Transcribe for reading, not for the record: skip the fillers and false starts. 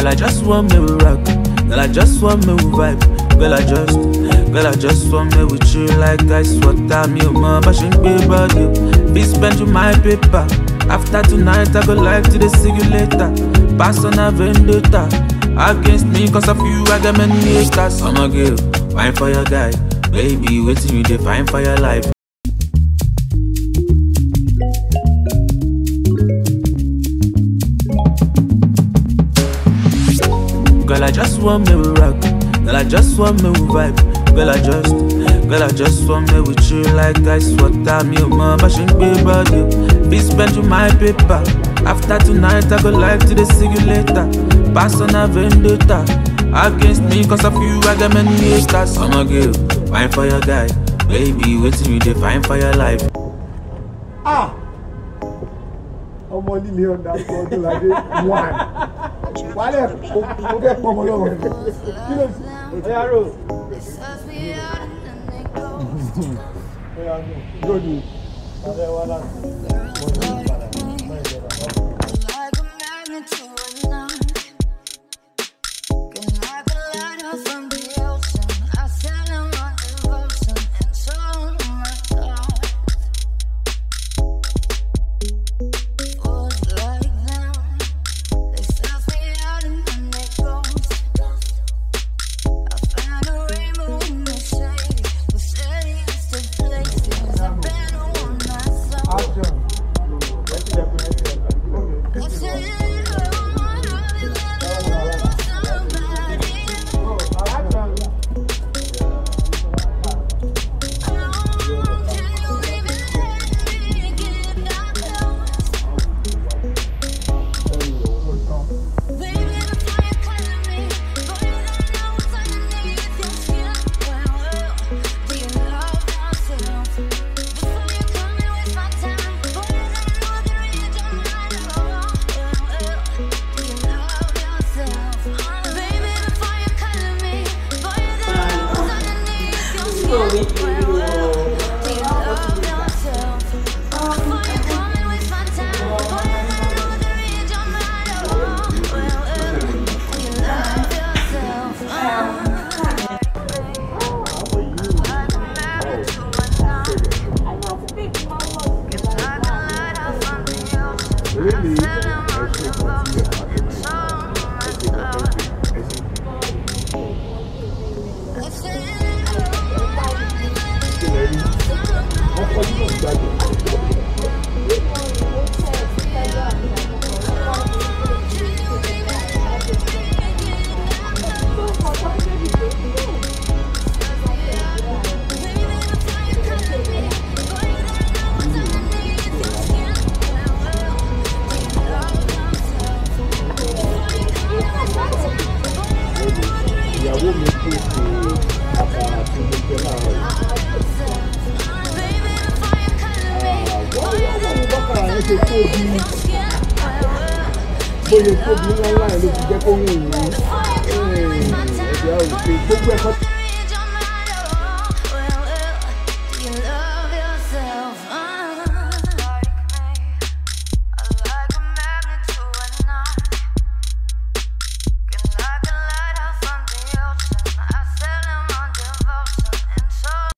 Girl, I just want me with rock. Girl, I just want me with vibe. Girl, I just want me with you like ice water. Me, mama, bashing baby body. Be spend you my paper. After tonight, I go like to see you later. Pass on a vendetta against me, cause of you, I got many haters. I'm a girl, fine for your guy. Baby, waiting you define for your life. Girl, I just want me with rock. Girl, I just want me with vibe. Girl, I just want me with you like ice water. Me, mama, bashing baby body. Be spend you my paper. After tonight, I go like to see you later. Pass on a vendetta against me, cause of you, I got many haters. I'm a girl, fine for your guy. Baby, waiting you define for your life. Ah! I'm only Leon that odunlade one. Wale, okay, come along. Good. Bóyá tóbi ńlá ńlá ẹ̀ ló ti jẹ́ kó wù mí. Ẹ̀ẹ́dẹ̀ àwọn òfin gbogbo ẹ̀kọ́.